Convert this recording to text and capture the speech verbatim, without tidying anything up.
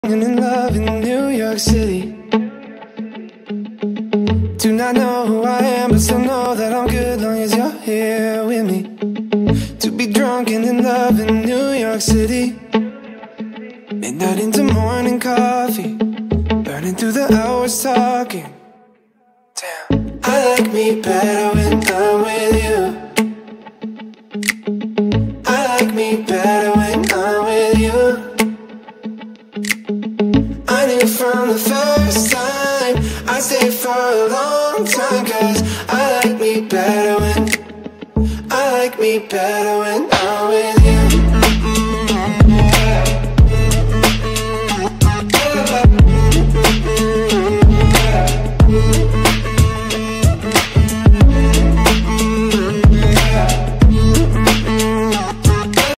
in love in New York City. Do not know who I am, but still know that I'm good long as you're here with me. To be drunk and in love in New York City. Midnight into morning coffee, burning through the hours talking. Damn, I like me better when I'm with you. I like me better when I'm with you. I knew from the first time I'd stay for a long time, cause I like me better when I like me better when I'm with you.